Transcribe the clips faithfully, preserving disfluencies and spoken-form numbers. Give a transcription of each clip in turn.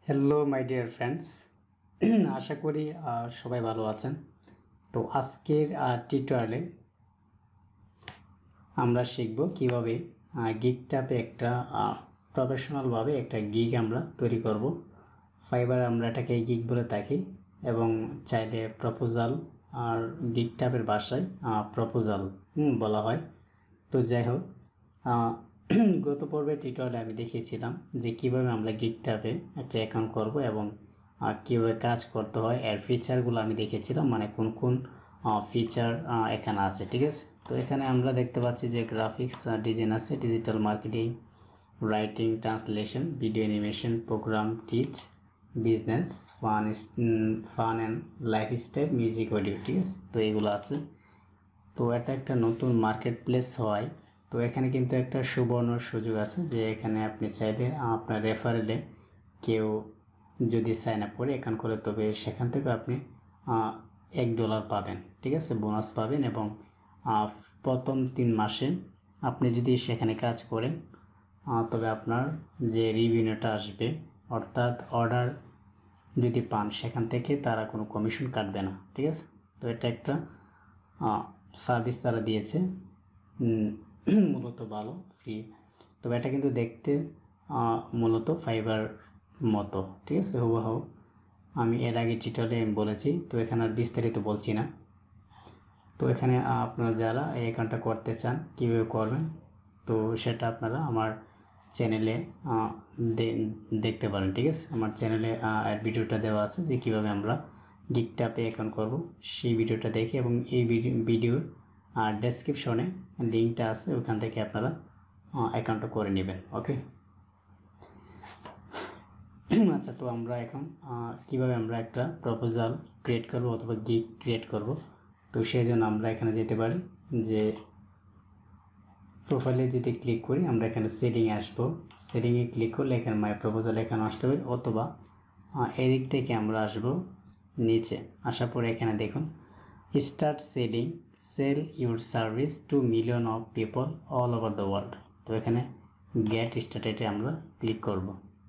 Hello my dear friends, আশা করি আহ, সবাই ভালো আছেন। তো আজকের টিউটোরিয়ালে আমরা শিখব কিভাবে গিগটাপে একটা প্রফেশনালভাবে একটা গিগ আমরা তৈরি করব। ফাইবার আমরা এটাকে গিগ বলে থাকি এবং চাইলে প্রপোজাল আর গিগটাপের ভাষায় প্রপোজাল বলা হয়। তো যাই হোক, গত পর্বে টিউটোরিয়ালে আমি দেখিয়েছিলাম যে কিভাবে আমরা গিগটাপে একটা অ্যাকাউন্ট করব এবং কীভাবে কাজ করতে হয়। এর ফিচারগুলো আমি দেখিয়েছিলাম, মানে কোন কোন ফিচার এখানে আছে। ঠিক আছে, তো এখানে আমরা দেখতে পাচ্ছি যে গ্রাফিক্স ডিজাইন আছে, digital marketing, writing, translation, video animation, program, tech, business, fun fun and lifestyle, music, audio. ঠিক আছে, তো এগুলো আছে। তো এটা একটা নতুন মার্কেট প্লেস হয়। তো এখানে কিন্তু একটা সুবর্ণ সুযোগ আছে যে এখানে আপনি চাইলে আপনার রেফারেলে কেউ যদি সাইন আপ করে অ্যাকাউন্ট করে, তবে সেখান থেকে আপনি এক ডলার পাবেন। ঠিক আছে, বোনাস পাবেন এবং প্রথম তিন মাসে আপনি যদি সেখানে কাজ করেন তবে আপনার যে রিভিনিউটা আসবে, অর্থাৎ অর্ডার যদি পান, সেখান থেকে তারা কোনো কমিশন কাটবে না। ঠিক আছে, তো এটা একটা সার্ভিস তারা দিয়েছে, মূলত ভালো, ফ্রি। তবে এটা কিন্তু দেখতে মূলত ফাইবার মতো। ঠিক আছে, হুবহু আমি এর আগে টিউটোরিয়ালে বলেছি, তো এখানে আর বিস্তারিত বলছি না। তো এখানে আপনারা যারা এই অ্যাকাউন্টটা করতে চান কীভাবে করবেন, তো সেটা আপনারা আমার চ্যানেলে দেখতে পারেন। ঠিক আছে, আমার চ্যানেলে এর ভিডিওটা দেওয়া আছে যে কীভাবে আমরা গিগটাপে অ্যাকাউন্ট করব, সেই ভিডিওটা দেখে এবং এই ভিডিওর আর ডেসক্রিপশনে লিঙ্কটা আছে, ওখান থেকে আপনারা অ্যাকাউন্টটা করে নেবেন। ওকে, আচ্ছা, তো আমরা এখন কিভাবে আমরা একটা প্রপোজাল ক্রিয়েট করব অথবা গিগ ক্রিয়েট করব, তো সেই জন্য আমরা এখানে যেতে পারি যে প্রোফাইলে যদি ক্লিক করি, আমরা এখানে সেটিংয়ে আসবো। সেটিংয়ে ক্লিক করলে এখানে মাই প্রপোজাল এখানে আসতে পারি, অথবা এদিক থেকে আমরা আসবো নিচে। আসার পরে এখানে দেখুন start selling, sell your service to million of people all over the world. তো এখানে গেট স্টার্টেডে আমরা ক্লিক করব।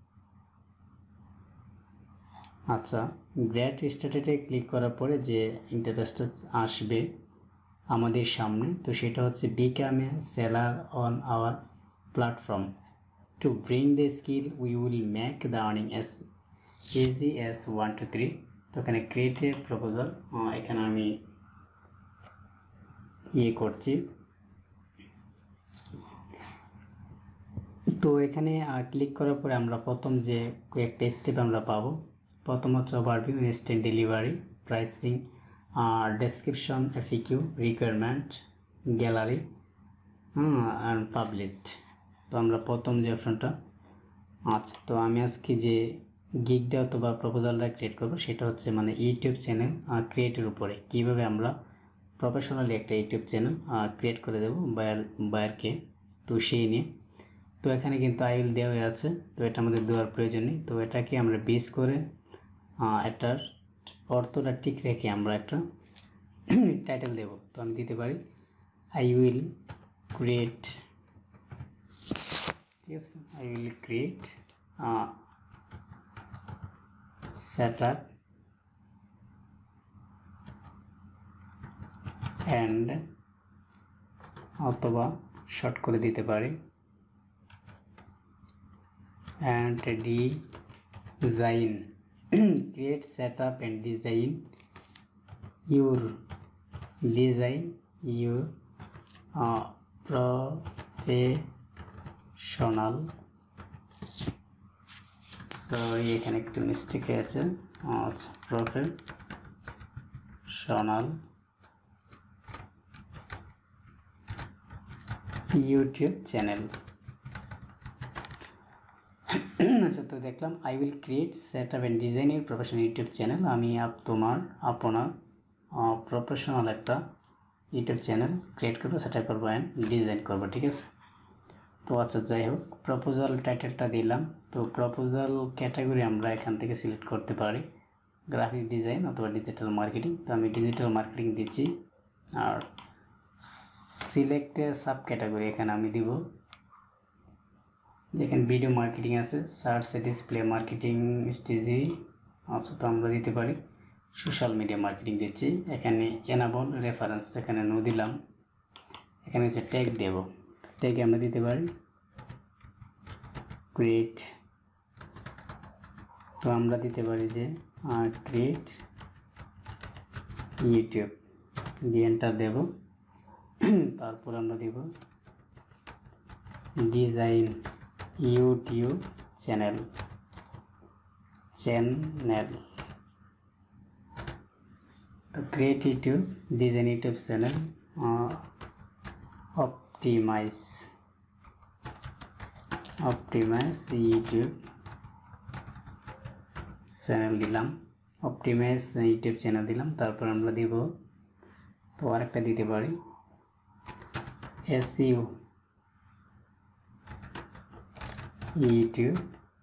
আচ্ছা, গেট স্টার্টেডে ক্লিক করার পরে যে ইন্টারফেসটা আসবে আমাদের সামনে, তো সেটা হচ্ছে become a seller on our platform to bring the skill we will make the earning as easy as one two three. তো এখানে ক্রিয়েট এ প্রপোজাল, এখানে আমি ইয়ে করছি। তো এখানে ক্লিক করার পরে আমরা প্রথম যে কয়েকটা স্টেপ আমরা পাবো। প্রথম হচ্ছে overview, instant delivery, pricing, description, FAQ, requirement, gallery and published. তো আমরা প্রথম যে অপশনটা, আচ্ছা, তো আমি আজকে যে গিগটা অথবা প্রপোজালটা ক্রিয়েট করব সেটা হচ্ছে মানে ইউটিউব চ্যানেল ক্রিয়েটের উপরে কীভাবে আমরা প্রফেশনালি একটা ইউটিউব চ্যানেল ক্রিয়েট করে দেবো বায়ার বায়ারকে, তো সেই নিয়ে। তো এখানে কিন্তু আইল দেওয়া আছে, তো এটা আমাদের দেওয়ার প্রয়োজন নেই। তো এটাকে আমরা বেস করে এটার অর্থটা ঠিক রেখে আমরা একটা টাইটেল দেব। তো আমি দিতে পারি আই উইল ক্রিয়েট, ঠিক আছে, I will create setup and, অথবা শর্ট করে দিতে পারি and design create setup and design your design your uh, professional, sorry এখানে একটু মিস্টেক হয়েছে, আচ্ছা, প্রফেশনাল ইউটিউব চ্যানেল। আচ্ছা, তো দেখলাম I will create set up and design your professional YouTube channel. আমি তোমার আপনার প্রফেশনাল একটা ইউটিউব চ্যানেল ক্রিয়েট করবো, সেট আপ করবো অ্যান্ড ডিজাইন করবো। ঠিক আছে, তো আচ্ছা, যাই হোক, প্রপোজাল টাইটেলটা দিলাম। তো প্রপোজাল ক্যাটাগরি আমরা এখান থেকে সিলেক্ট করতে পারি, গ্রাফিক ডিজাইন অথবা ডিজিটাল মার্কেটিং। তো আমি ডিজিটাল মার্কেটিং দিচ্ছি। আর সিলেক্টের সাব ক্যাটাগরি এখানে আমি দিব যেখানে ভিডিও মার্কেটিং আছে, সার্চ ডিসপ্লে মার্কেটিং স্ট্র্যাটেজি আচ্ছা, তো আমরা দিতে পারি সোশ্যাল মিডিয়া মার্কেটিং দিচ্ছি। এখানে এনাবল রেফারেন্স, এখানে নো দিলাম। এখানে হচ্ছে ট্যাগ দেব, ট্যাগে আমরা দিতে পারি ক্রিয়েট, তো আমরা দিতে পারি যে ক্রিয়েট ইউটিউব দিয়ে এন্টার দেব। তারপর আমরা দেব ডিজাইন ইউটিউব চ্যানেল চ্যানেল তো create YouTube design YouTube channel optimize optimize YouTube channel দিলাম, অপটিমাইজ ইউটিউব চ্যানেল দিলাম। তারপর আমরা দিব, তো আরেকটা দিতে পারি SEO YouTube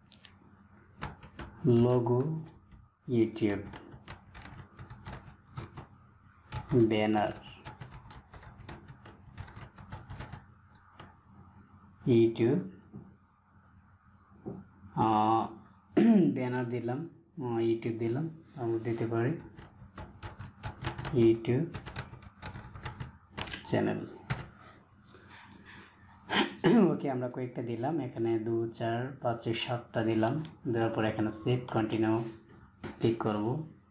logo YouTube banner YouTube banner দিলাম, ইউটিউব দিলাম। আমরা দিতে পারি ইউটিউব চ্যানেল। ওকে, আমরা কয়েকটা দিলাম, এখানে দু চার পাঁচ ছয় সাতটা দিলাম। দেওয়ার পর এখানে সেভ কন্টিনিউ ক্লিক করব।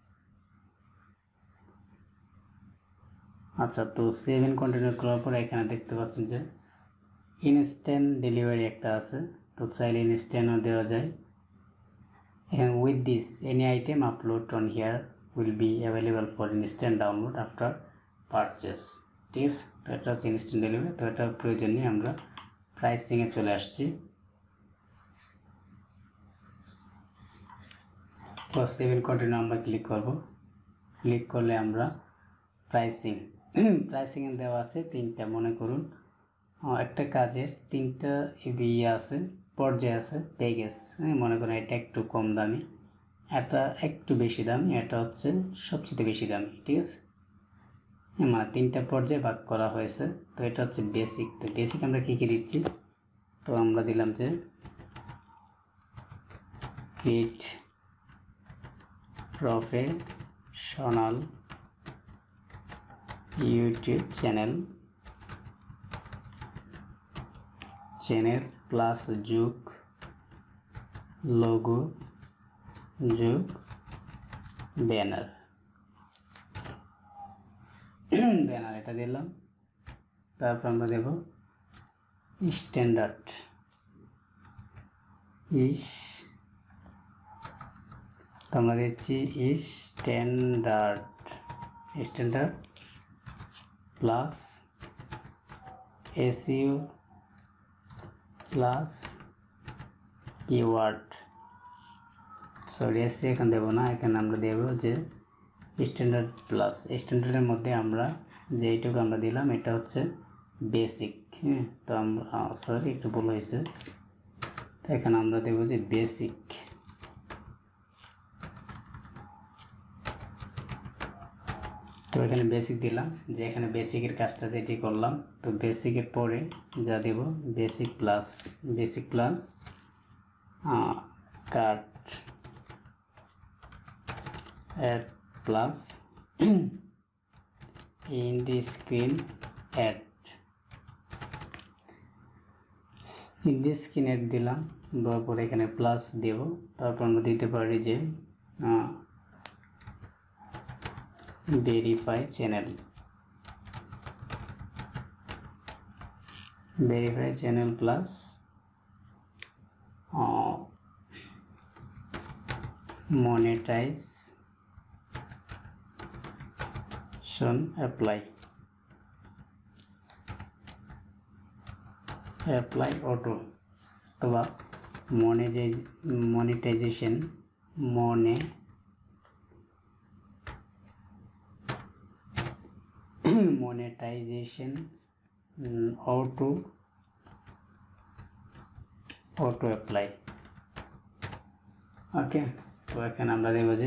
আচ্ছা, তো সেভ এন্ড কন্টিনিউ করার পর এখানে দেখতে পাচ্ছেন যে ইনস্ট্যান্ট ডেলিভারি একটা আছে, তো চাইলে ইনস্ট্যান্টও দেওয়া যায়। And with this, any item upload on here will be available for instant download after purchase. ঠিক আছে, তো এটা হচ্ছে ইনস্ট্যান্ট ডেলিভারি। তো এটা প্রয়োজন নেই, আমরা প্রাইসিংয়ে চলে আসছি। তো সেভেন কন্টিনিউ আমরা ক্লিক করব। ক্লিক করলে আমরা প্রাইসিং প্রাইসিংয়ে দেওয়া আছে তিনটা, মনে করুন একটা কাজের তিনটা ইয়ে আছে, পর্যায়ে আছে প্যাকেজ। হ্যাঁ, মনে করেন এটা একটু কম দামি, এটা একটু বেশি দামি, এটা হচ্ছে সবচেয়ে বেশি দামি। ঠিক আছে, মানে তিনটা পর্যায়ে ভাগ করা হয়েছে। তো এটা হচ্ছে বেসিক। তো বেসিক আমরা কী কী দিচ্ছি, তো আমরা দিলাম যে create professional YouTube channel channel plus যুগ লোগো যুগ ব্যানার ব্যানার এটা দিলাম। তারপর আমরা দেব স্ট্যান্ডার্ড ইস তো আমরা দিচ্ছি standard standard plus SEO plus keyword, sorry এসি এখানে দেবো না, এখানে আমরা দেব যে স্ট্যান্ডার্ড প্লাস। স্ট্যান্ডার্ডের মধ্যে আমরা যেইটুকু আমরা দিলাম এটা হচ্ছে বেসিক। হ্যাঁ, তো আমরা সরি একটু ভুল হয়েছে, তো এখানে আমরা দেব যে বেসিক। তো এখানে বেসিক দিলাম, যে এখানে বেসিকের কাজটা যেটি করলাম। তো বেসিকের পরে যা দেব basic plus basic plus cut add plus end screen add end screen add দিলাম। দেওয়ার পরে এখানে প্লাস দেব। তারপর আমরা দিতে পারি যে verify channel verify channel plus monetization apply apply auto অথবা মনিটাইজেশন মনে monetization um, auto auto apply। Okay, তো এখানে আমরা দেব যে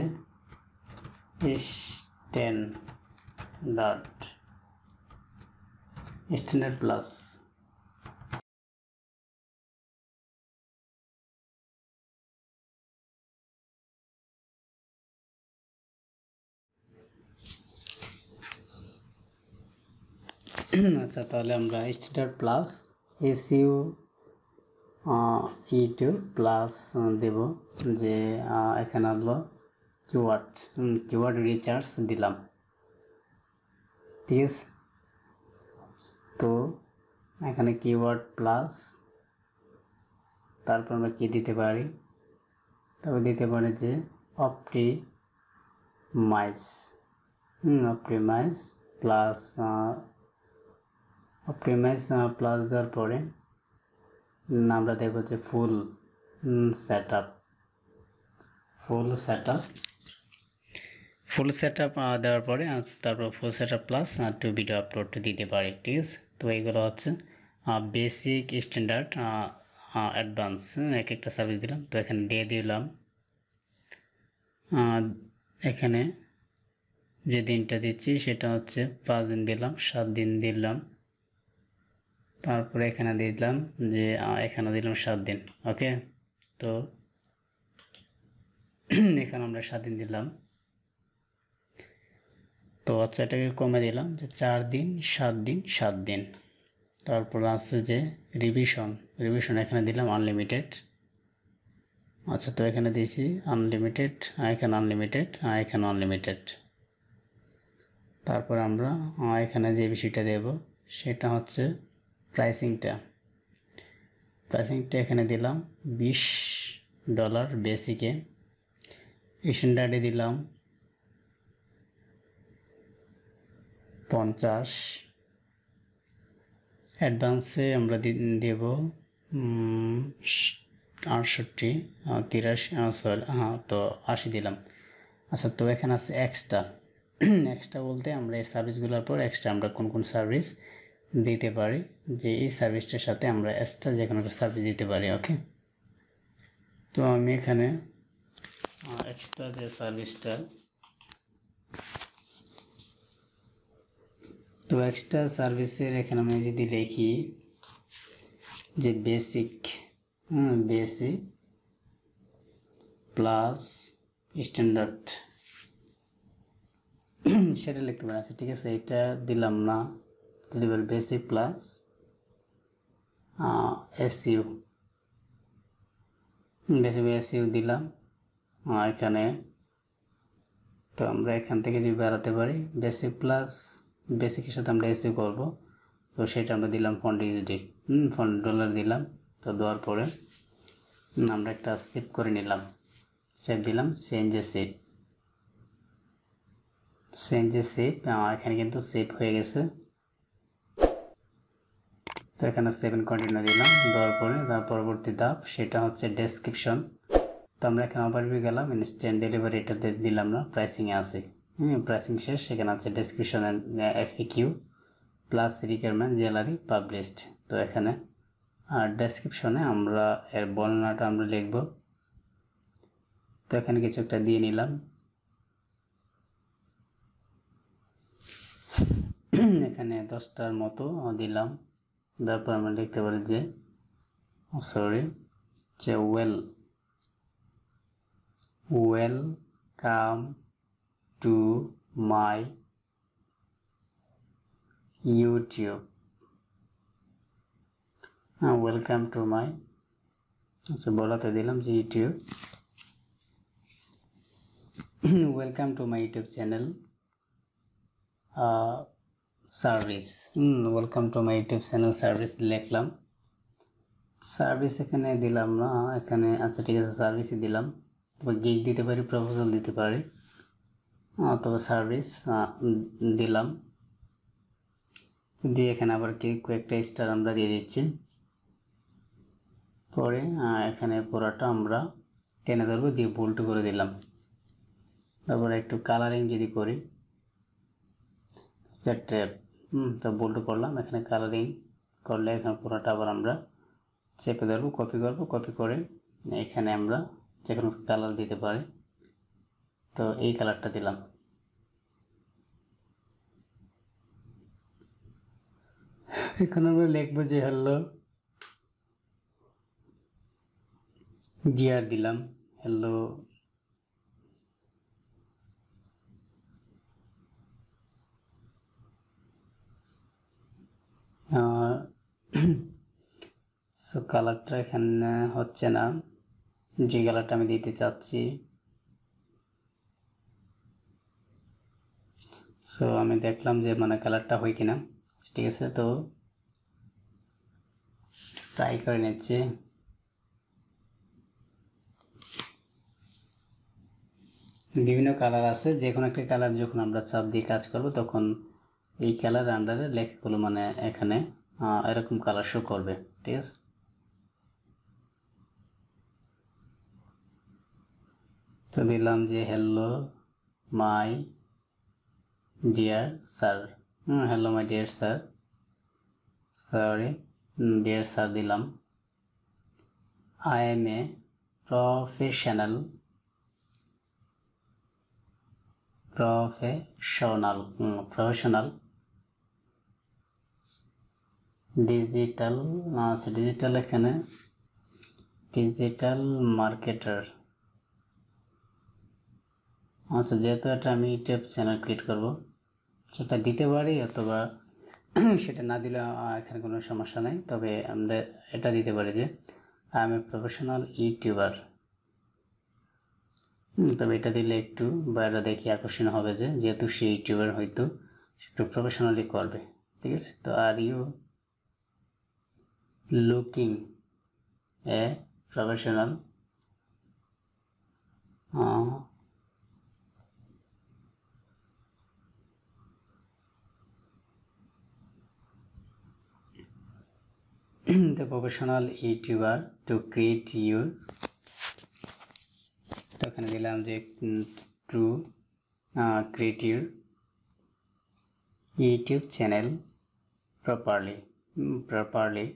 স্ট্যান্ডার্ড স্ট্যান্ডার্ড প্লাস আচ্ছা, তাহলে আমরা standard plus SEO YouTube plus দেব যে এখানে হলো কিওয়ার্ড কিওয়ার্ড রিচার্জ দিলাম, ঠিক আছে। তো এখানে কিওয়ার্ড প্লাস তারপর আমরা কি দিতে পারি, তবে দিতে পারি যে optimize optimize plus optimize plus দেওয়ার পরে আমরা দেখব যে full set up full set up full set up দেওয়ার পরে তারপর full set up plus two video upload দিতে পারি, ঠিক আছে। তো এইগুলো হচ্ছে বেসিক, স্ট্যান্ডার্ড, অ্যাডভান্স এক একটা সার্ভিস দিলাম। তো এখানে ডে দিলাম, এখানে যে দিনটা দিচ্ছি সেটা হচ্ছে পাঁচ দিন দিলাম, সাত দিন দিলাম, তারপরে এখানে দিলাম যে এখানে দিলাম সাত দিন। ওকে, তো এখানে আমরা সাত দিন দিলাম। তো আচ্ছা, এটাকে কমে দিলাম যে চার দিন, সাত দিন, সাত দিন। তারপর আছে যে রিভিশন রিভিশন এখানে দিলাম আনলিমিটেড। আচ্ছা, তো এখানে দিয়েছি আনলিমিটেড, এখানে আনলিমিটেড, এখানে আনলিমিটেড। তারপর আমরা এখানে যে বিষয়টা দেব সেটা হচ্ছে প্রাইসিংটা প্রাইসিংটা এখানে দিলাম বিশ ডলার বেসিকে, স্ট্যান্ডার্ডে দিলাম পঞ্চাশ, অ্যাডভান্সে আমরা দেব আটষট্টি, তিরাশি, সরি হ্যাঁ তো আশি দিলাম। আচ্ছা, তো এখানে আছে এক্সট্রা এক্সট্রা বলতে আমরা এই সার্ভিসগুলোর পর এক্সট্রা আমরা কোন কোন সার্ভিস দিতে পারি, যে এই সার্ভিসটার সাথে আমরা এক্সট্রা যে কোনো একটা সার্ভিস দিতে পারি। ওকে, তো আমি এখানে এক্সট্রা যে সার্ভিসটা তো এক্সট্রা সার্ভিসের এখানে আমি যদি লিখি যে বেসিক বেসিক প্লাস স্ট্যান্ডার্ড সেটা লিখতে পারি। আচ্ছা, ঠিক আছে, এটা দিলাম না, যদি বল basic plus SEO basic SEO দিলাম এখানে। তো আমরা এখান থেকে যদি বেড়াতে পারি বেসিক প্লাস বেসিকের সাথে আমরা এসইউ করব, তো সেটা আমরা দিলাম ফন্ট ইউএসডি হুম ফন্ট ডলার দিলাম। তো দেওয়ার পরে আমরা একটা সেভ করে নিলাম, সেভ দিলাম, চেঞ্জে সেভ চেঞ্জে সেভ এখানে কিন্তু সেভ হয়ে গেছে। তো এখানে সেভেন কন্টিনিউ দিলাম, দেওয়ার পরে তার পরবর্তী ধাপ সেটা হচ্ছে ডেসক্রিপশন। তো আমরা এখানে ওভারভিউ গেলাম, ইনস্ট্যান্ট ডেলিভারি এটাতে দিলাম না, প্রাইসিংয়ে আছে, হুম প্রাইসিং শেষ। সেখানে আছে description and FAQ plus requirement gallery published. তো এখানে আর ডেসক্রিপশনে আমরা এর বর্ণনাটা আমরা লিখব। তো এখানে কিছু একটা দিয়ে নিলাম, এখানে দশটার মতো দিলাম। তারপর আমরা লিখতে পারি যে সরি যে well welcome to my YouTube হ্যাঁ ওয়েলকাম টু মাই আচ্ছা বলাতে দিলাম যে YouTube welcome to my YouTube channel service welcome to my YouTube channel service লিখলাম। সার্ভিস এখানে দিলাম না, এখানে আচ্ছা ঠিক আছে সার্ভিসই দিলাম। তবে গিগ দিতে পারি, প্রপোজাল দিতে পারি, তবে সার্ভিস দিলাম। দিয়ে এখানে আবার কি কয়েকটা স্টার আমরা দিয়ে দিচ্ছি। পরে এখানে পুরোটা আমরা টেনে ধরবো, দিয়ে বোল্ড করে দিলাম। তারপরে একটু কালারিং যদি করি ট্যাব হুম তো বোল্ড করলাম, এখানে কালারিং করলে এখানে পুরোটা আবার আমরা চেপে ধরবো, কপি করব, কপি করে এখানে আমরা যে কোনো কালার দিতে পারি। তো এই কালারটা দিলাম। এখানে আমরা লিখবো যে হ্যালো ডিয়ার দিলাম, হ্যালো সো কালারটা এখানে হচ্ছে না, যে কালারটা আমি দিতে চাচ্ছি। সো আমি দেখলাম যে মানে কালারটা হয় কিনা। ঠিক আছে, তো ট্রাই করে নিচ্ছি। বিভিন্ন কালার আছে, যে কোনো একটা কালার যখন আমরা চাপ দিয়ে কাজ করব তখন এই কালার আন্ডারে লেখাগুলো মানে এখানে এরকম কালার শো করবে। ঠিক আছে, তো দিলাম যে হ্যালো মাই ডিয়ার স্যার। হুম hello my dear sir, sorry dear sir দিলাম। I am a professional professional professional digital আচ্ছা ডিজিটাল এখানে ডিজিটাল মার্কেটার। আচ্ছা যেহেতু এটা আমি ইউটিউব চ্যানেল ক্রিয়েট করব, সেটা দিতে পারি, অথবা সেটা না দিলে এখানে কোনো সমস্যা নেই। তবে আমরা এটা দিতে পারি যে I am a professional YouTuber. তবে এটা দিলে একটু বাইরে দেখি আকর্ষণ হবে, যে যেহেতু সে ইউটিউবার হয়তো একটু প্রফেশনালি করবে। ঠিক আছে, তো are you looking a professional the professional YouTuber to create your, তো এখানে দিলাম যে to create your YouTube channel properly properly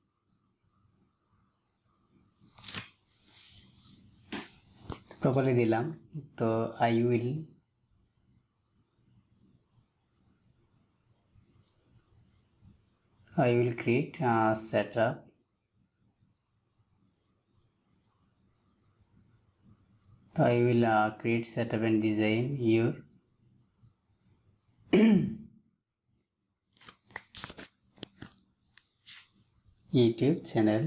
properly দিলাম। তো I will I will create a setup I will uh, create setup and design your YouTube channel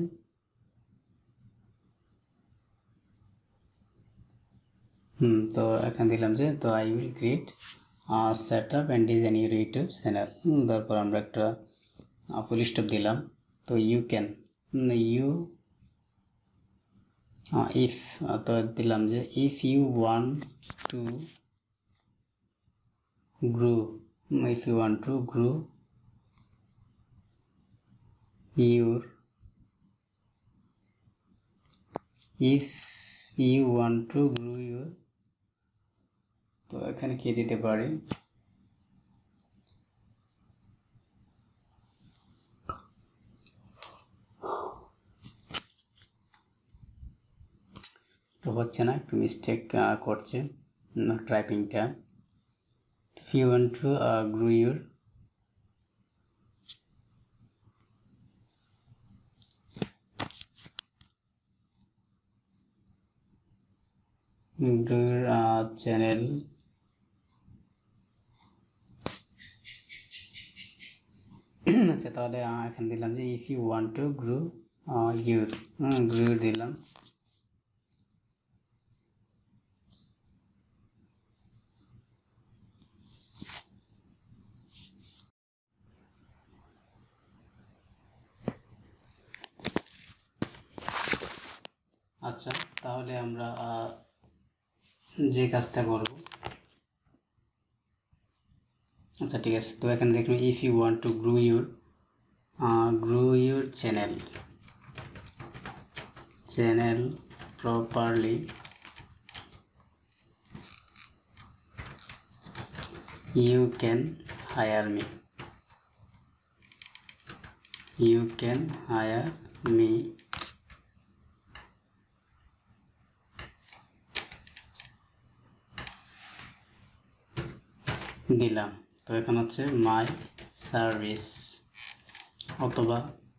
হুম তো এখানে দিলাম যে তো I will create a setup and design your YouTube channel। তারপর আমরা একটা ফুল স্টপ দিলাম। তো ইউ ক্যান ইউ ইফ তো দিলাম যে if you want to grow if you want to grow your if you want to grow your, তো এখানে কি দিতে পারি, তো হচ্ছে না, একটু মিস্টেক করছে টাইপিংটা। If you want to grow your grow your channel আচ্ছা তাহলে এখানে দিলাম যে if you want to grow your grow your দিলাম। আচ্ছা তাহলে আমরা যে কাজটা করব, আচ্ছা ঠিক আছে, তো এখানে দেখুন if you want to grow your grow your channel channel properly you can hire me you can hire me দিলাম। তো এখন হচ্ছে মাই সার্ভিস, অথবা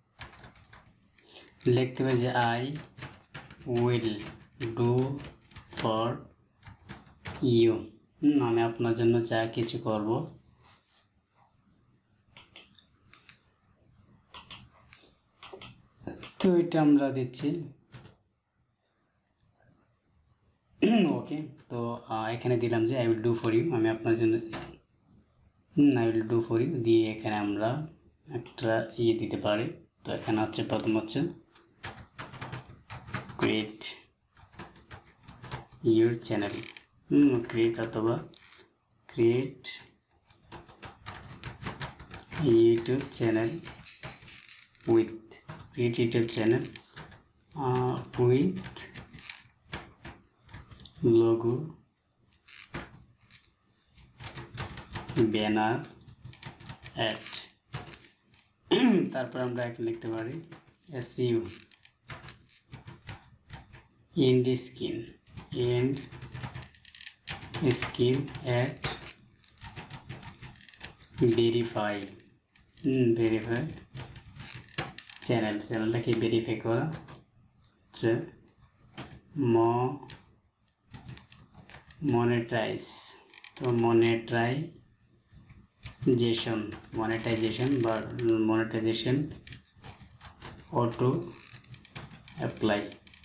লিখতে পারি যে I will do for you, আমি আপনার জন্য যা কিছু করব। তো এটা আমরা দিচ্ছি ওকে। তো এখানে দিলাম যে I will do for you, আমি আপনার জন্য I will do for you দিয়ে এখানে আমরা একটা ইয়ে দিতে পারি। তো এখানে হচ্ছে প্রথম হচ্ছে ক্রিয়েট ইউর চ্যানেল, ক্রিয়েট অথবা create YouTube channel with create YouTube channel with logo, banner, add. তারপর আমরা এখানে লিখতে পারি SEO end screen end screen add verify verify channel, চ্যানেলটাকে ভেরিফাই করা হচ্ছে ম মনিটাইজ। তো মনিটাইজেশন মনিটাইজেশন বা মনিটাইজেশন অটো অ্যাপ্লাই।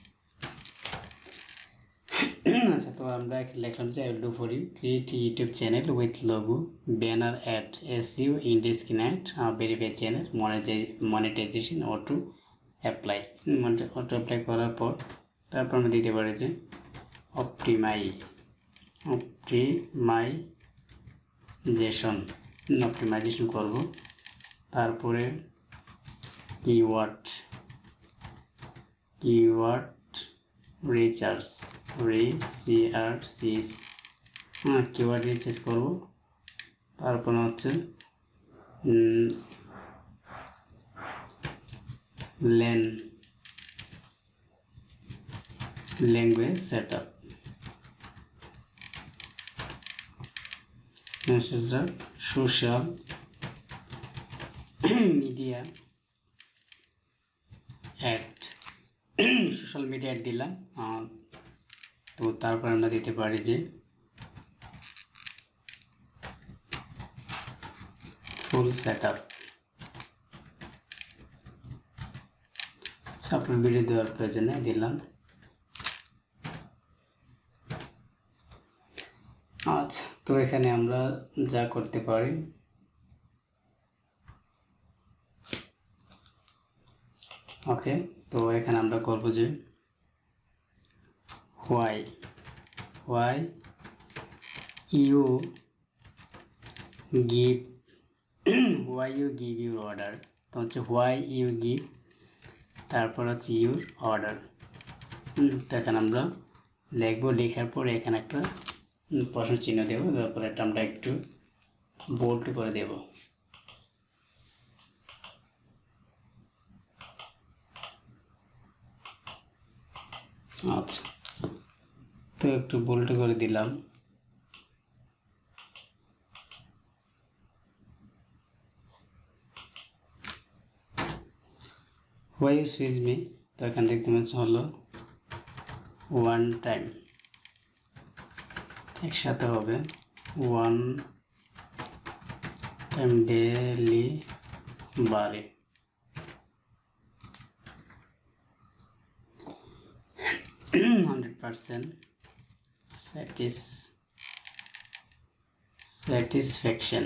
আচ্ছা, তো আমরা লিখলাম যে I will do for you create YouTube channel with logo, banner, add, SEO, end screen add, verify channel, monetization auto apply. Auto apply করার পর তারপর আমরা দিতে পারি যে অপটিমাই অপটিমাইজেশন অপটিমাইজেশন করব। তারপরে কিওয়ার্ড কিওয়ার্ড রিচার্জ রিসিআরসিস হ্যাঁ কিওয়ার্ড রিচার্জ করব। তারপর হচ্ছে লেন ল্যাঙ্গুয়েজ সেট আপ, মেসেজটা social media add, social media add দিলাম। তো তারপর আমরা দিতে পারি যে ফুল সেট আপ। আপনার ভিডিও দেওয়ার প্রয়োজনে দিলাম। আচ্ছা, তো এখানে আমরা যা করতে পারি ওকে। তো এখানে আমরা করব যে why why you give why you give your order. তো হচ্ছে হোয়াই ইউ গিভ, তারপর হচ্ছে ইউর অর্ডার। তো এখানে আমরা লিখবো, লেখার পর এখানে একটা প্রশ্ন চিহ্ন দেবো, তারপর এটা আমরা একটু বোল্ড করে দেব। আচ্ছা, তো একটু বোল্ড করে দিলাম। হোয়াই ইউ সুইচ মি, তো এখান দেখতে পাচ্ছি হলো ওয়ান টাইম, একসাথে হবে one time delivery. Hundred percent স্যাটিস satisfaction,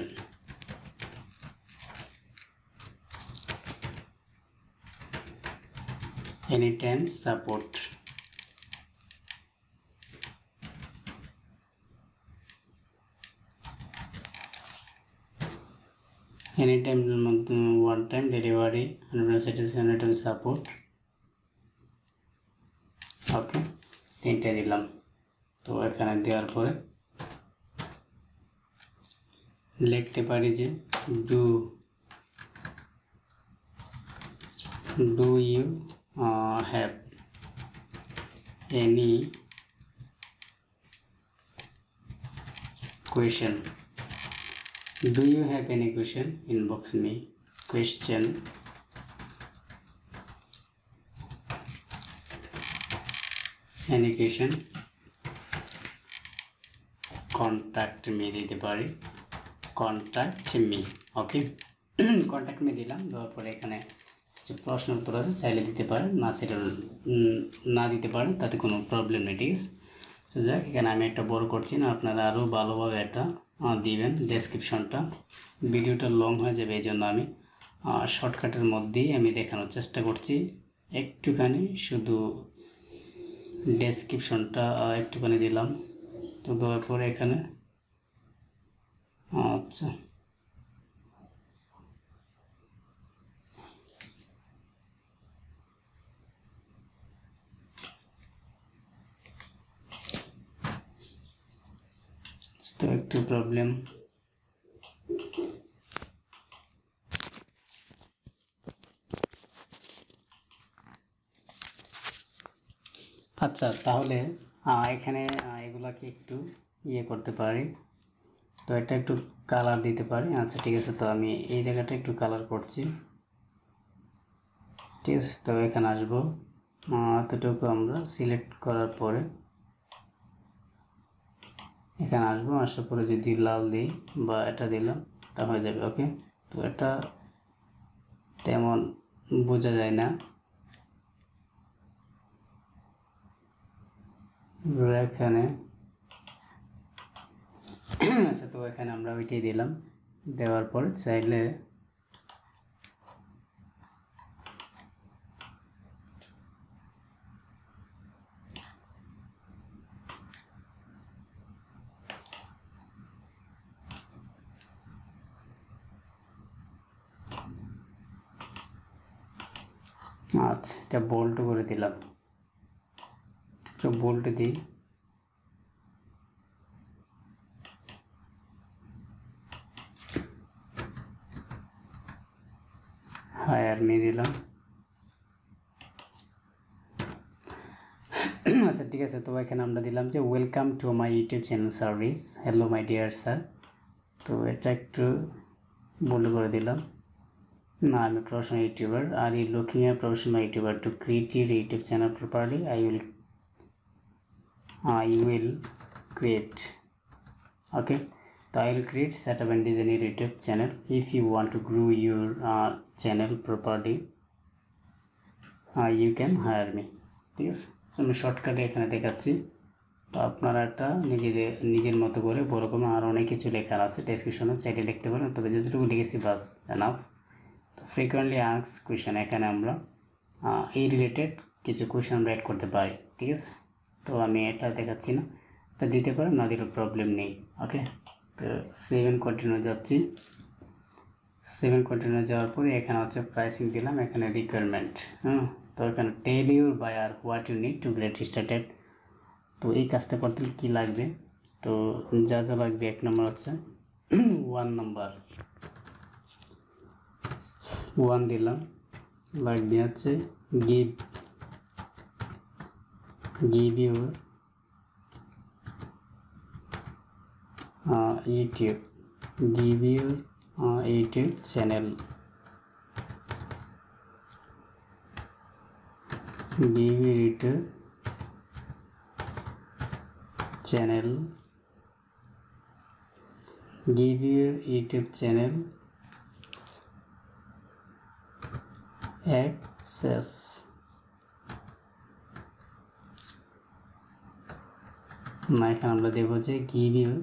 anytime support, anytime one time delivery, hundred satisfaction, anytime support. Okay, তিনটে দিলাম। তো এখানে দেওয়ার পরে লিখতে পারি যে do do you have any question, do you have any question, inbox me question, any question contact me দিতে পারি, contact me। ওকে, contact me দিলাম, দেওয়ার পরে এখানে কিছু প্রশ্ন উত্তর আছে, চাইলে দিতে পারেন, না চাইলে না দিতে পারেন, তাতে কোনো প্রবলেম নেই, ঠিক আছে। তো যাক, এখানে আমি একটা বড় করছি না, আপনারা আরও ভালোভাবে এটা দিবেন ডেসক্রিপশনটা, ভিডিওটা লং হয়ে যাবে, এই জন্য আমি শর্টকাটের মধ্যেই আমি দেখানোর চেষ্টা করছি। একটুখানি শুধু ডেসক্রিপশনটা একটুখানি দিলাম, তো দেওয়ার পরে এখানে আচ্ছা তো একটু প্রবলেম। আচ্ছা, তাহলে এখানে এগুলাকে একটু ইয়ে করতে পারি, তো এটা একটু কালার দিতে পারি। আচ্ছা ঠিক আছে, তো আমি এই জায়গাটা একটু কালার করছি, ঠিক আছে। তো এখানে আসবো, এতটুকু আমরা সিলেক্ট করার পরে এখানে আসবো, আসার পরে যদি লাল দিই বা এটা দিলাম, এটা হয়ে যাবে। ওকে, তো এটা তেমন বোঝা যায় না, এখানে আচ্ছা, তো এখানে আমরা ওইটাই দিলাম, দেওয়ার পর চাইলে আচ্ছা এটা বোল্ড করে দিলাম, তো বোল্ড দিই, হায়ার মি দিলাম। আচ্ছা ঠিক আছে, তো এখানে আমরা দিলাম যে welcome to my YouTube channel service, hello my dear sir. তো এটা একটু বোল্ড করে দিলাম। না, আমি professional YouTuber, are you looking a professional YouTuber to create your YouTube channel properly, I will I will create, okay, so I will create, set up and design a YouTube channel. If you want to grow your uh, channel properly, uh, you can hire me, ঠিক আছে। So আমি শর্টকাটে এখানে দেখাচ্ছি, তো আপনারা একটা নিজেদের নিজের মতো করে বড় কোনো আর অনেক কিছু লেখার আছে ডেসক্রিপশনে, সাইডে লিখতে পারেন, তবে যতটুকু লিখেছি বাস এনাফ। তো ফ্রিকোয়েন্টলি আস্ক কোয়েশ্চেন, এখানে আমরা এই রিলেটেড কিছু কোয়েশ্চেন আমরা অ্যাড করতে পারি, ঠিক আছে। তো আমি এটা দেখাচ্ছি না, এটা দিতে পারেন, না দিলেও প্রবলেম নেই। ওকে, তো সেভেন কন্টিনিউ যাচ্ছি, সেভেন কন্টিনিউ যাওয়ার পরে এখানে হচ্ছে প্রাইসিং দিলাম, এখানে রিকোয়ারমেন্ট, হ্যাঁ, তো এখানে tell your buyer what you need to get started. তো এই কাজটা করতে কী লাগবে, তো যা যা লাগবে, এক নম্বর হচ্ছে ওয়ান নাম্বার, ওয়ান দিলাম, লাগবে হচ্ছে give give your uh, YouTube give your uh, YouTube channel give your YouTube channel give your YouTube channel access, না এখানে আমরা দেবো যে give you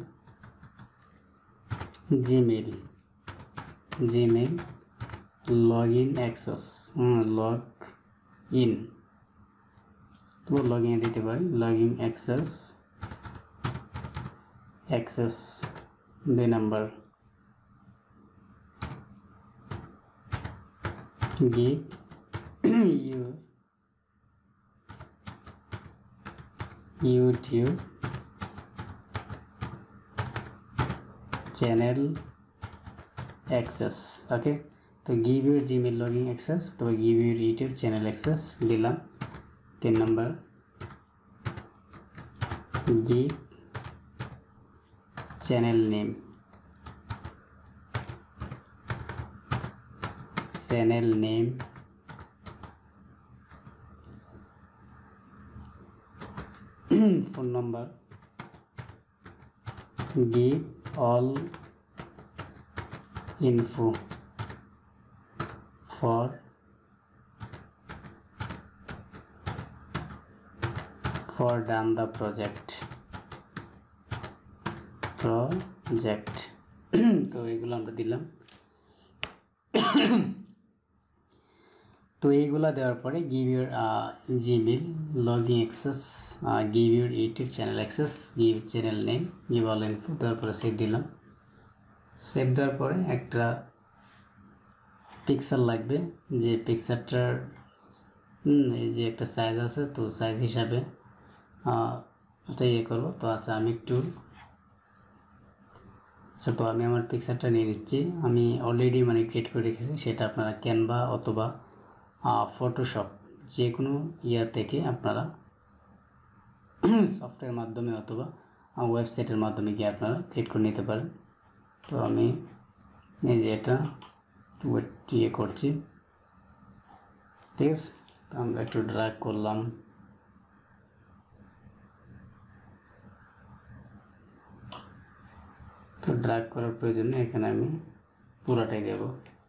Gmail Gmail log in access, log in, তো log in দিতে পারি, লগ ইন অ্যাক্সেস অ্যাক্সেস দুই number, give you YouTube channel access, okay. তো give your Gmail login access, তো give your YouTube channel access দিলাম। তিন নম্বর, give channel name, channel name phone নম্বর, give all info for for done the project project তো এগুলো আমরা দিলাম। তো এইগুলা দেওয়ার পরে give your uh, Gmail login access, uh, give your YouTube channel access, give channel name, give all info, দেওয়ার পরে সেভ দিলাম। সেভ দেওয়ার পরে একটা পিকচার লাগবে, যে পিকচারটার এই যে একটা সাইজ আছে, তো সাইজ হিসাবে এটা ইয়ে করবো। তো আচ্ছা আমি একটু আচ্ছা তো আমি আমার পিকচারটা নিয়ে নিচ্ছি। আমি অলরেডি মানে ক্রিয়েট করে রেখেছি, সেটা আপনারা ক্যানভা অথবা ফটোশপ যে কোনো ইয়া থেকে আপনারা সফটওয়্যার মাধ্যমে অথবা ওয়েবসাইটের মাধ্যমে গিয়ে আপনারা ক্রিয়েট করে নিতে পারেন। তো আমি এই যে এটা ওয়েট ইয়ে করছি, ঠিক আছে। তো আমরা একটু ড্র্যাগ করলাম, তো ড্র্যাগ করার প্রয়োজন নেই, এখানে আমি পুরাটাই দেব।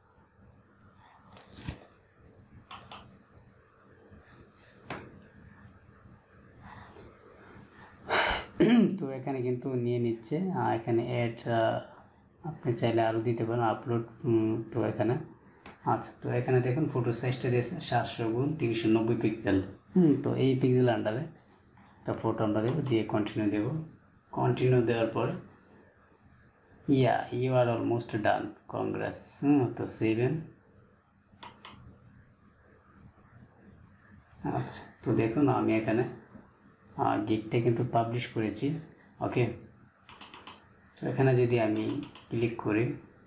তো এখানে কিন্তু নিয়ে নিচ্ছে, এখানে অ্যাড আপনি চাইলে আরও দিতে পারেন আপলোড। তো এখানে আচ্ছা তো এখানে দেখুন ফটো সাইজটা দিয়েছে সাতশো গুণ তিনশো নব্বই পিক্সেল। হুম তো এই পিক্সেল আন্ডারে একটা ফটো আমরা দেবো, দিয়ে কন্টিনিউ দেব। কন্টিনিউ দেওয়ার পরে yeah you are almost done, congrats. হুম তো সেভেন। আচ্ছা তো দেখুন আমি এখানে গিগটা কিন্তু পাবলিশ করেছি। ওকে, তো এখানে যদি আমি ক্লিক করি,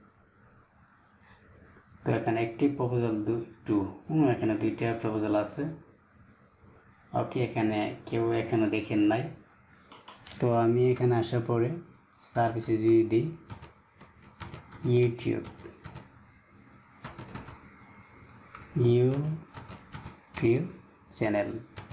তো এখানে একটি প্রপোজাল টু, এখানে দুইটা প্রপোজাল আছে। ওকে, এখানে কেউ এখানে দেখেন নাই। তো আমি এখানে আসার পরে সার্ভিসে যদি দিই ইউটিউব ইউটিউব চ্যানেল,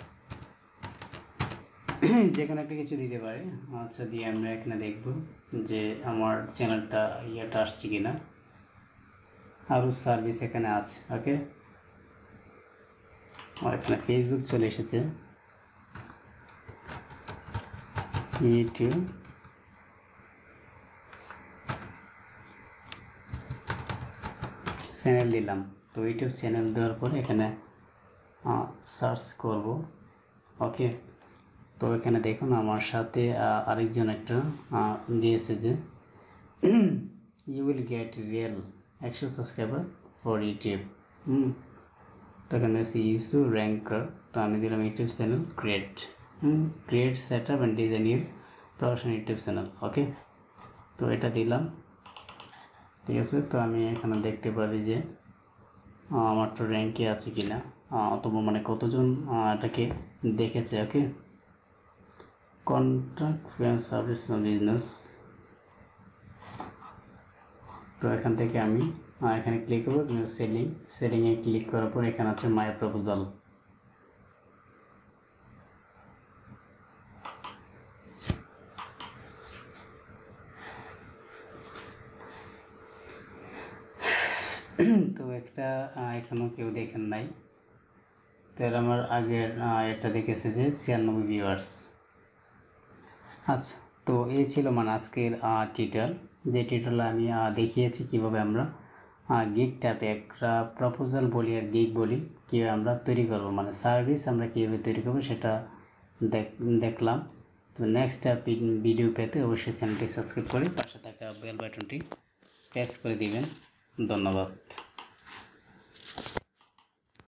যে কোনো একটা কিছু দিতে পারে। আচ্ছা দিয়ে আমরা এখানে দেখব যে আমার চ্যানেলটা ইয়েটা আসছে কিনা। আরও সার্ভিস এখানে আছে। ওকে, এখানে ফেসবুক চলে এসেছে, ইউটিউব চ্যানেল দিলাম। তো ইউটিউব চ্যানেল দেওয়ার পরে এখানে সার্চ করব। ওকে, তো এখানে দেখুন আমার সাথে আরেকজন একটা দিয়েছে যে ইউ উইল গেট রিয়েল একশো সাবস্ক্রাইবার ফর ইউটিউব। হুম তো এখানে আছে ইজ টু র্যাঙ্কার। তো আমি দিলাম ইউটিউব চ্যানেল ক্রিয়েট, হুম create set up and design your professional YouTube channel. Okay, তো এটা দিলাম, ঠিক আছে। তো আমি এখানে দেখতে পারি যে আমার তো র্যাঙ্কে আছে কিনা, অথবা মানে কতজন এটাকে দেখেছে। Okay, contract service business. তো এখান থেকে আমি এখানে ক্লিক করবো, সেলিং সেলিংয়ে ক্লিক করার পর এখানে আছে মাই প্রপোজাল। তো একটা এখনও কেউ দেখেন নাই। তো এর আমার আগের এটা দেখেছে যে ছিয়ানব্বই ভিউয়ার্স। আচ্ছা, তো এই ছিল মানে আজকের টিউটোরিয়াল, যে টিউটোরিয়ালে আমি দেখিয়েছি কিভাবে আমরা গিগ ট্যাপে একটা প্রপোজাল বলি আর গিগ বলি কীভাবে আমরা তৈরি করব, মানে সার্ভিস আমরা কীভাবে তৈরি করবো সেটা দেখলাম। তো নেক্সট ভিডিও পেতে অবশ্যই চ্যানেলটি সাবস্ক্রাইব করে পাশে থাকা বেল বাটনটি প্রেস করে দিবেন। ধন্যবাদ।